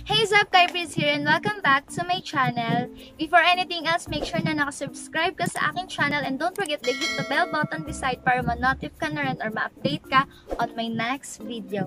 Hey, what's up, Kypris here and welcome back to my channel. Before anything else, make sure na nakasubscribe ka sa aking channel and don't forget to hit the bell button beside para ma-notif ka na rin or ma-update ka on my next video.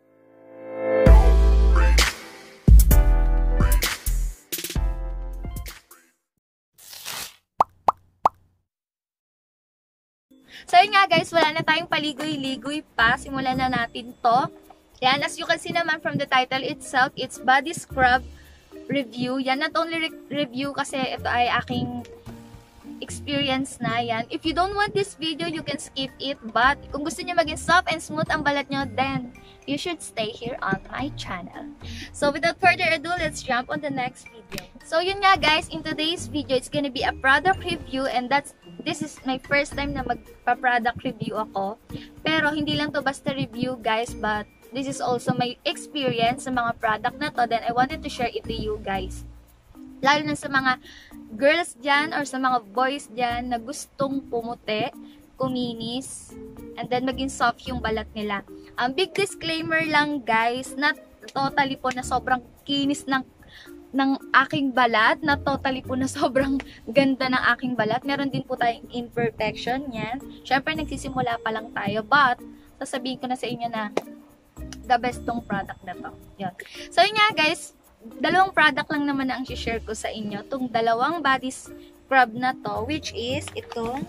So yun nga guys, wala na tayong paligoy-ligoy pa. Simulan na natin to. Yan, as you can see naman from the title itself, it's body scrub review. Yan, not only review kasi ito ay aking experience na yan. If you don't want this video, you can skip it. But kung gusto niyo maging soft and smooth ang balat nyo, then you should stay here on my channel. So without further ado, let's jump on the next video. So yun nga guys, in today's video, it's gonna be a product review and this is my first time na magpa-product review ako. Pero hindi lang to basta review guys, but this is also my experience sa mga product na to. Then I wanted to share it to you guys. Lalo na sa mga girls dyan or sa mga boys dyan na gustong pumuti, kuminis, and then maging soft yung balat nila. Big disclaimer lang guys, not totally po na sobrang kinis ng aking balat, na totally po na sobrang ganda ng aking balat. Meron din po tayong imperfection yan. Syempre nagsisimula pa lang tayo, but sasabihin ko na sa inyo na the best tong product na to. Yun. So yun nga guys, dalawang product lang naman na ang share ko sa inyo. Itong dalawang body scrub na to, which is itong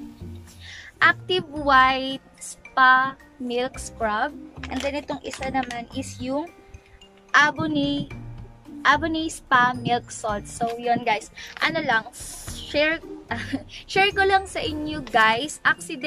Active White Spa Milk Scrub. And then itong isa naman is yung Abonné Spa Milk Salt. So yun guys, ano lang, share ko lang sa inyo guys,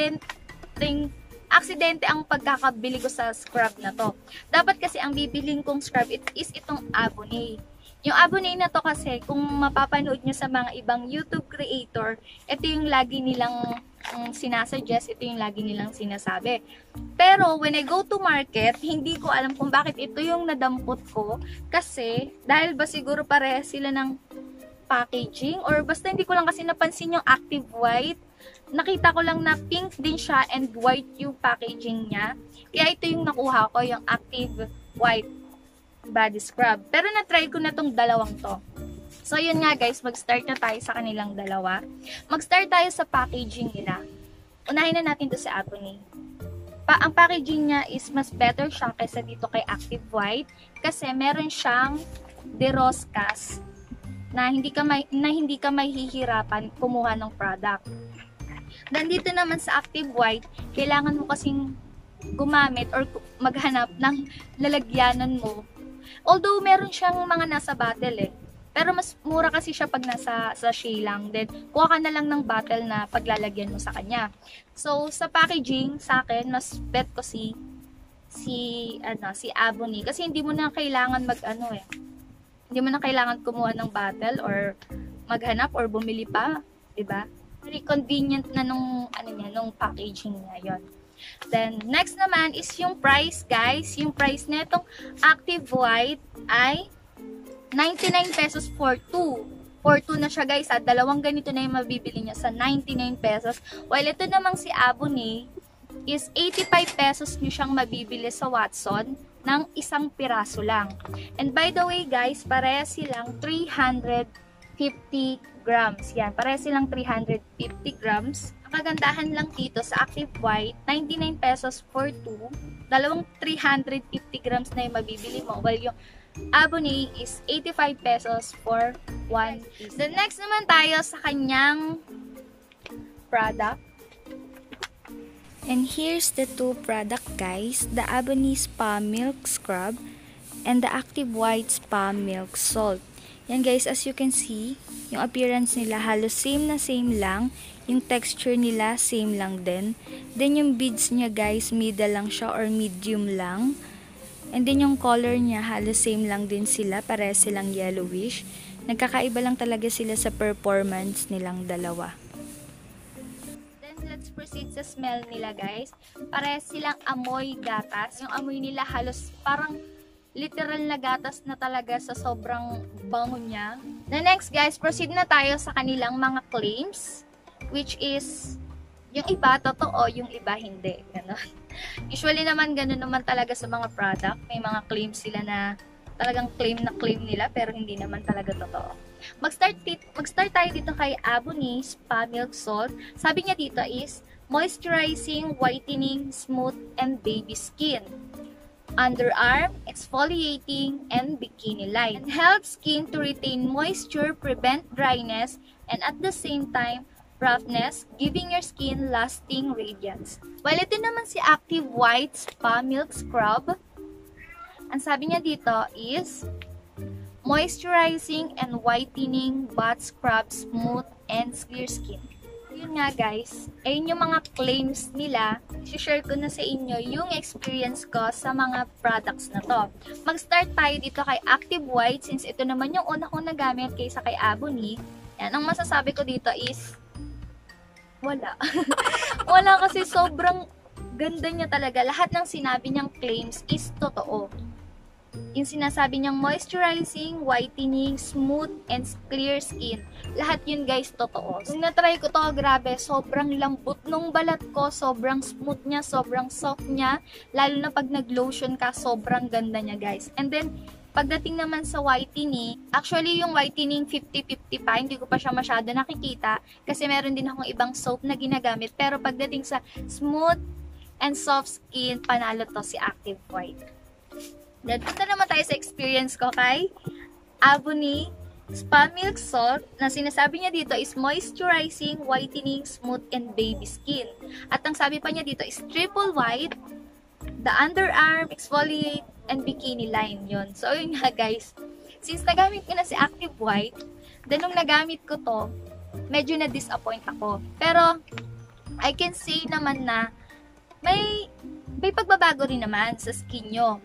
aksidente ang pagkakabili ko sa scrub na to. Dapat kasi ang bibiling kong scrub is itong Abonné. Yung Abonné na to kasi, kung mapapanood nyo sa mga ibang YouTube creator, ito yung lagi nilang sinasuggest, ito yung lagi nilang sinasabi. Pero when I go to market, hindi ko alam kung bakit ito yung nadampot ko. Kasi, dahil ba siguro pareha sila ng packaging, or basta hindi ko lang kasi napansin yung Active White. Nakita ko lang na pink din siya and white yung packaging niya. Kaya ito yung nakuha ko, yung Active White Body Scrub. Pero na-try ko na tong dalawang to. So yun nga guys, mag-start na tayo sa kanilang dalawa. Mag-start tayo sa packaging nila. Unahin na natin to sa Abonné. Ang packaging niya is mas better siya kaysa dito kay Active White kasi meron siyang deroscas na hindi ka mahihirapan kumuha ng product. Then dito naman sa Active White, kailangan mo kasing gumamit or maghanap ng lalagyanan mo. Although meron siyang mga nasa bottle pero mas mura kasi siya pag nasa sachet lang. Then kuha ka na lang ng bottle na paglalagyan mo sa kanya. So sa packaging, sa akin mas bet ko si Abonné kasi hindi mo na kailangan hindi mo na kailangan kumuha ng bottle or maghanap or bumili pa, 'di ba? Very convenient na nung packaging niya 'yon. Then next naman is yung price guys. Yung price nitong Active White ay 99 pesos for 2. For 2 na siya guys. Dalawang ganito na yung mabibili niya sa 99 pesos. While ito namang si Abonné is 85 pesos nyo siyang mabibili sa Watson ng isang piraso lang. And by the way guys, pareha silang 350 grams. Yan, pareha silang 350 grams. Ang kagandahan lang dito sa Active White, 99 pesos for 2. Dalawang 350 grams na yung mabibili mo. While yung Abonné is 85 pesos for 1 piece. The next naman tayo sa kanyang product. And here's the two product guys, the Abonné Spa Milk Scrub and the Active White Spa Milk Salt. Yan guys, as you can see, yung appearance nila halos same lang, yung texture nila same lang din. Then yung beads niya guys, middle lang siya or medium lang. And then yung color niya halos same lang din sila, pareha silang yellowish. Nagkakaiba lang talaga sila sa performance nilang dalawa. Let's proceed sa smell nila guys. Pareha silang amoy gatas. Yung amoy nila halos parang literal na gatas na talaga sa sobrang bango niya. The next guys, proceed na tayo sa kanilang mga claims. Which is, yung iba totoo, yung iba hindi. Ganon. Usually naman ganun naman talaga sa mga product. May mga claims sila na talagang claim na claim nila, pero hindi naman talaga totoo. Mag-start tayo dito kay Avonnie Spa Milk Salt. Sabi niya dito is, moisturizing, whitening, smooth, and baby skin. Underarm, exfoliating, and bikini line. And helps skin to retain moisture, prevent dryness, and at the same time, roughness, giving your skin lasting radiance. While ito naman si Active White Spa Milk Scrub, ang sabi niya dito is, moisturizing and whitening butt scrub, smooth, and clear skin. Yun nga guys, ayun yung mga claims nila. I-share ko na sa inyo yung experience ko sa mga products na to. Mag-start tayo dito kay Active White since ito naman yung una kong nagamit kaysa kay Avonnie. Yan, ang masasabi ko dito is, wala. Wala kasi sobrang ganda niya talaga. Lahat ng sinabi niyang claims is totoo. Yung sinasabi niyang moisturizing, whitening, smooth, and clear skin. Lahat yun guys, totoo. Nung natry ko to, grabe, sobrang lambot nung balat ko, sobrang smooth niya, sobrang soft niya. Lalo na pag nag-lotion ka, sobrang ganda niya guys. And then, pagdating naman sa whitening, actually yung whitening 50-50 pa, hindi ko pa siya masyado nakikita. Kasi meron din akong ibang soap na ginagamit. Pero pagdating sa smooth and soft skin, panalo to si Active White. Then, punta naman tayo sa experience ko kay Avonnie Spa Milk Salt na sinasabi niya dito is moisturizing, whitening, smooth, and baby skin. At ang sabi pa niya dito is triple white, the underarm, exfoliate, and bikini line. Yun. So, yun nga guys. Since nagamit ko na si Active White, then nung nagamit ko to, medyo na-disappoint ako. Pero, I can say naman na may pagbabago rin naman sa skin nyo.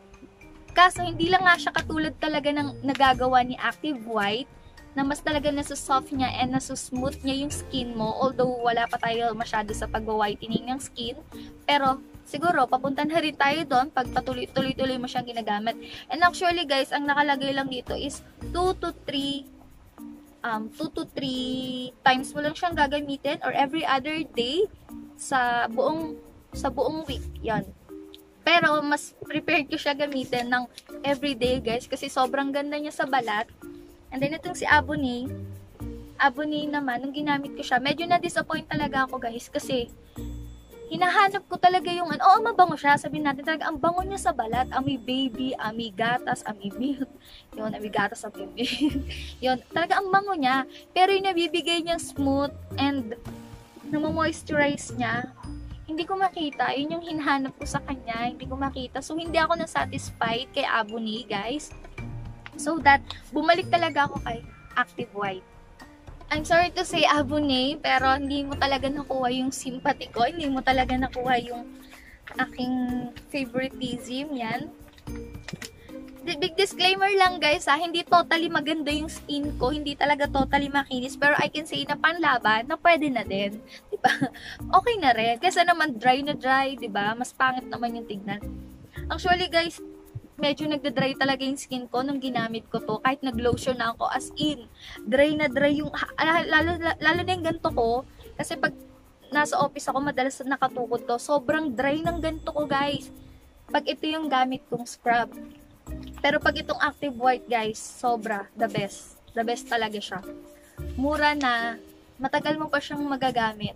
Kaso, hindi lang nga siya katulad talaga ng nagagawa ni Active White na mas talaga nasa-soft niya and nasa-smooth niya yung skin mo. Although, wala pa tayo masyado sa pag-whitening ng skin. Pero, siguro, papunta na rin tayo doon pag tuloy-tuloy mo siyang ginagamit. And actually, guys, ang nakalagay lang dito is 2 to 3 times mo lang siyang gagamitin or every other day sa buong week. Yan. Pero, mas prepared ko siya gamitin ng everyday, guys. Kasi sobrang ganda niya sa balat. And then, itong si Avonnie naman, nung ginamit ko siya, medyo na-disappoint talaga ako, guys. Kasi, hinahanap ko talaga yung, mabango siya. Sabihin natin talaga, ang bango niya sa balat. Amoy baby, amoy gatas, amoy milk. Yun, amoy gatas, amoy milk. Yun, talaga ang bango niya. Pero yung nabibigay niyang smooth and namo-moisturize niya, hindi ko makita. Yun yung hinahanap ko sa kanya. Hindi ko makita. So, hindi ako na-satisfied kay Avonnie, guys. So that, bumalik talaga ako kay Active White. I'm sorry to say, Avonnie, pero hindi mo talaga nakuha yung sympathy ko. Hindi mo talaga nakuha yung aking favoritism. Yan. Big disclaimer lang guys ha, hindi totally maganda yung skin ko, hindi talaga totally makinis, pero I can say na panlaban na pwede na din, diba? Okay na rin, kasi naman dry na dry, diba? Mas pangit naman yung tignan. Actually guys, medyo nagda-dry talaga yung skin ko nung ginamit ko to, kahit nag-lotion na ako, as in, dry na dry yung, lalo na yung ganito ko, kasi pag nasa office ako, madalas nakatukod to, sobrang dry ng ganito ko guys, pag ito yung gamit kong scrub. Pero pag itong Active White guys, sobra, the best. The best talaga siya. Mura na, matagal mo pa siyang magagamit.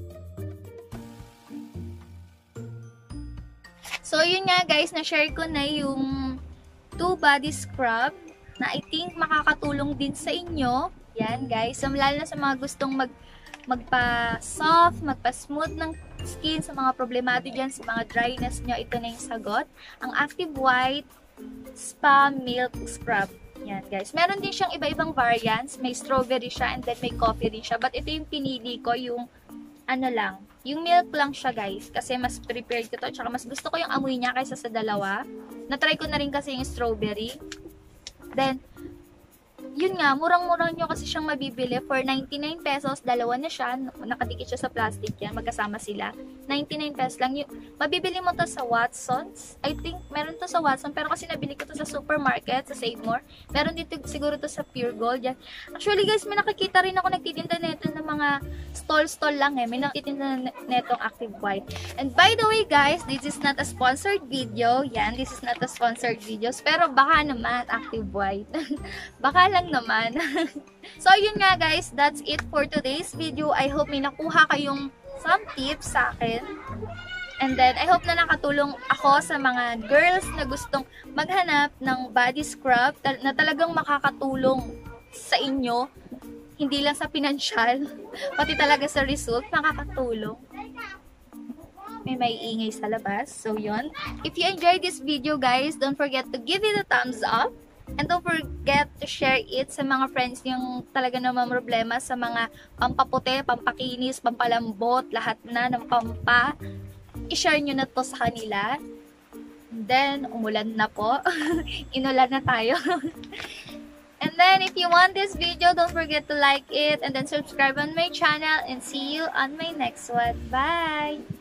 So yun nga guys, na-share ko na yung 2 body scrub na I think makakatulong din sa inyo. Yan guys, lalo na sa mga gustong magpa-soft, magpa-smooth ng skin, sa mga problemado dyan, sa mga dryness nyo, ito na yung sagot. Ang Active White Spa Milk Scrub. Yan guys. Meron din siyang iba-ibang variants. May strawberry siya and then may coffee din siya. But ito yung pinili ko, yung yung milk lang siya guys. Kasi mas prepared ko to. Tsaka mas gusto ko yung amoy niya kaysa sa dalawa. Na-try ko na rin kasi yung strawberry. Then, yun nga, murang-murang nyo kasi siyang mabibili for 99 pesos. Dalawa na siya, nakadikit siya sa plastic yan, magkasama sila. 99 pesos lang. Mabibili mo to sa Watsons. I think, meron to sa Watson, pero kasi nabili ko to sa supermarket, sa Save More. Meron dito siguro to sa Pure Gold. Yan. Actually guys, may nakikita rin ako nagtitinda nito ng mga stall-stall lang eh. May nakititinda netong Active White. And by the way guys, this is not a sponsored video. Yan, this is not a sponsored videos. Pero baka naman, Active White. Baka lang naman. So, yun nga guys, that's it for today's video. I hope may nakuha kayong some tips sa akin. And then, I hope na nakatulong ako sa mga girls na gustong maghanap ng body scrub na talagang makakatulong sa inyo. Hindi lang sa pinansyal, pati talaga sa result, makakatulong. May ingay sa labas. So, yun. If you enjoyed this video, guys, don't forget to give it a thumbs up. And don't forget to share it sa mga friends yung talaga naman problema sa mga pampaputi, pampakinis, pampalambot, lahat na ng pampa. I-share nyo na to sa kanila. And then, umulan na po. Inulan na tayo. And then, if you want this video, don't forget to like it and then subscribe on my channel and see you on my next one. Bye!